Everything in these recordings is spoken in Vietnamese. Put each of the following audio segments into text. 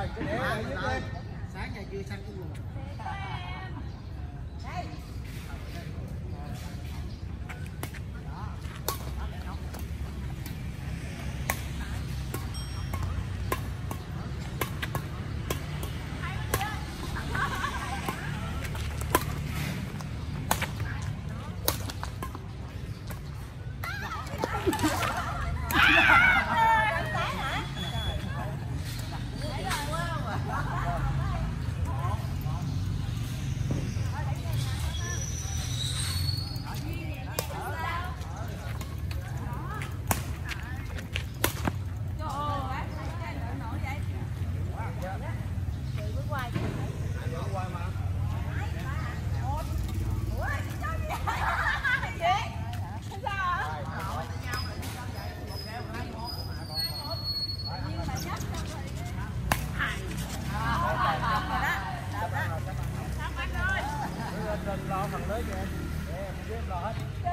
Rồi, cái đĩa ở dưới đây. Sáng giờ chưa xanh cái luôn. Lo phần lưới cho em. Để em lo hết.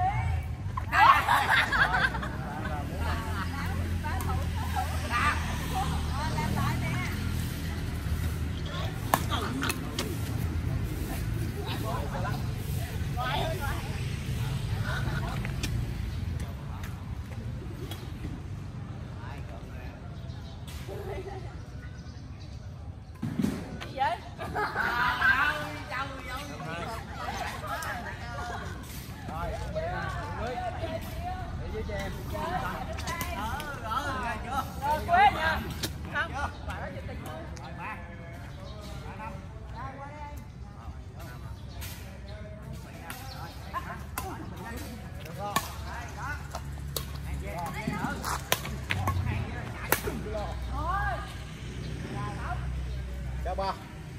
Chào ba.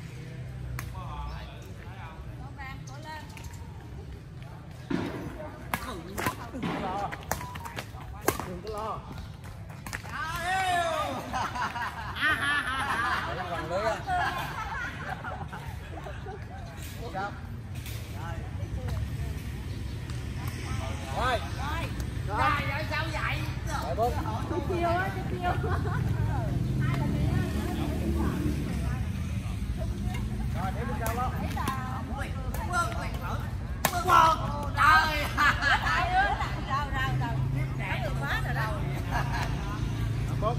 Đừng có lo. Còn lưới á. Sao? Rồi. Rồi sao vậy? Rồi bố. Chiều á, chiều. Rồi để mình sao lo. Wow, trời. Bố.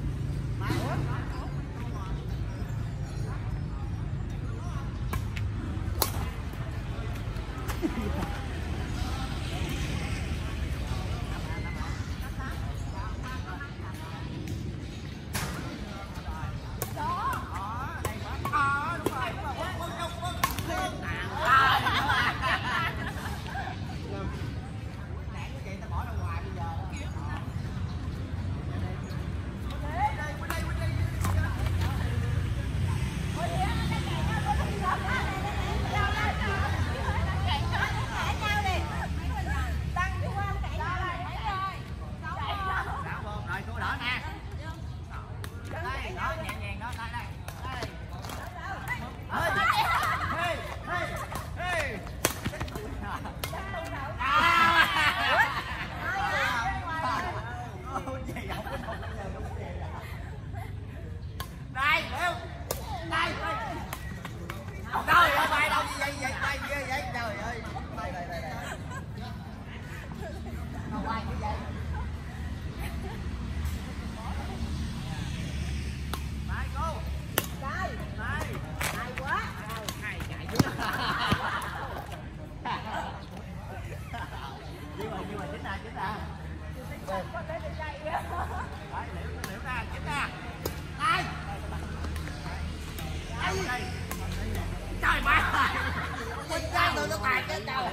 Trời má. Quên ra rồi nó tạt cái trời.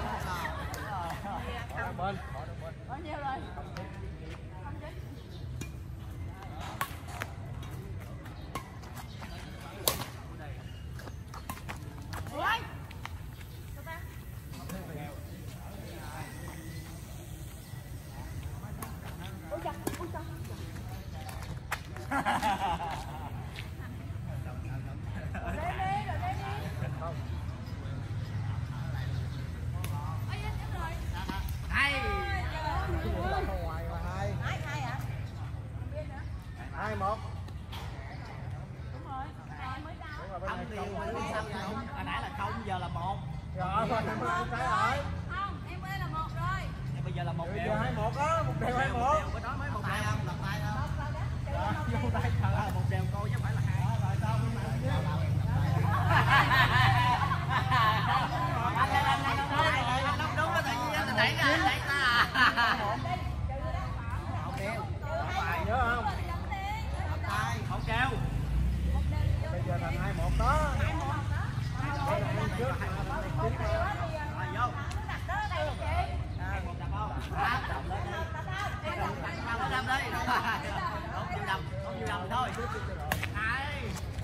Bên. Bao nhiêu rồi? Hai một. Đúng rồi. đi hồi nãy là 0 giờ là 1. Rồi em ơi trái rồi. Không, em ơi là 1 rồi. Bây giờ là 1 Bây đều. giờ 2-1 á, 1 đều 2-1. Bữa đó mới 1 đều không? Lặp tay không? Rồi vô tay thở. 1 đều cô chứ không phải là 2. Rồi sao không làm chứ? Anh đúng đó, tự nhiên anh đẩy ra ta. Không đều. Nhớ không? Không kêu. Bây giờ thành 2-1 đó. Đây là em trước mà Rồi vô. Một đập không? Đập lên đi. Đập đi. Không chịu đập thôi. Hai.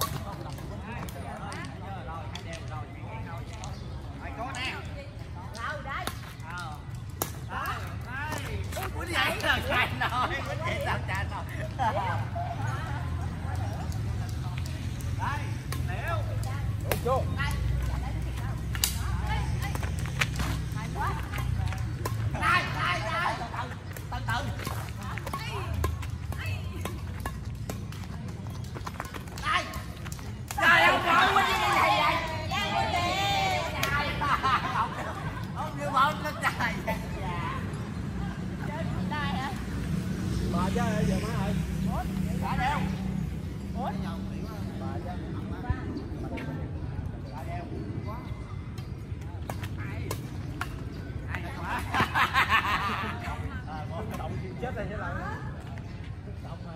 Rồi, 2 đều rồi, ngang thôi. Rồi cố nè. Rồi đây. Ủa vậy là chạy nồi, có chạy sao chạy nồi. Đây, liễu. Đúng chưa? Đây, từ từ. Đây. Trời ơi, trời ơi, cái gì vậy? Không như bọn nó trời. Bà chứ giờ má ơi. Đã đeo. Bà chứ. Đã đeo. Hai nữa quá. Một động chịu chết đây chứ lại. Động mà.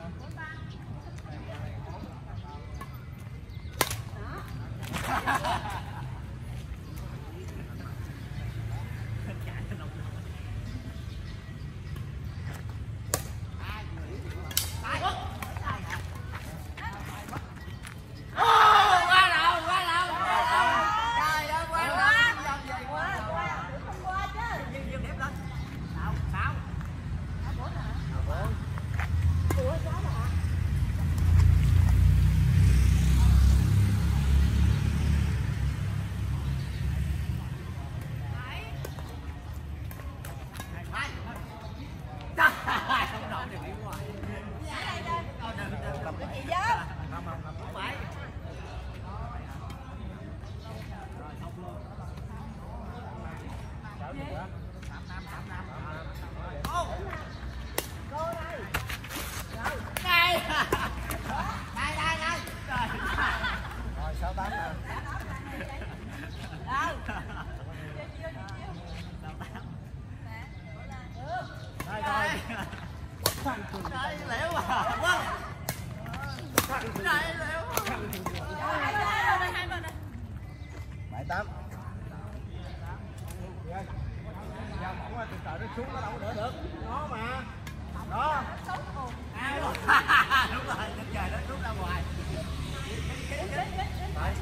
Rồi 6-8 nè. Đây rồi. Đây liễu à. Vâng. Đây liễu. 7-8. Giờ mỏng từ từ nó xuống nó đâu đỡ được. Nó mà. Đó. Đúng rồi, nước trời nó rút ra ngoài. Đấy.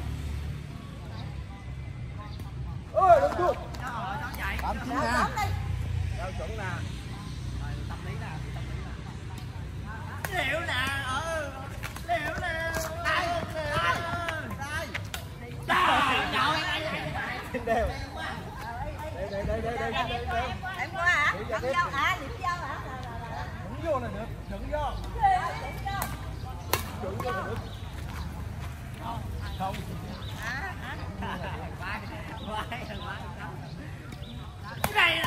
Ôi đúng chưa? Nó chạy. 89 nè. Đâu chuẩn nè. Rồi tâm lý nè, liễu nè, liễu nè. Đây, đây. Trên đều. Đây. Em qua hả? Cầm dao hả? Liệm dao hả? Đừng vô này nữa, đừng vô. Đừng vô này nữa. Không. Cái này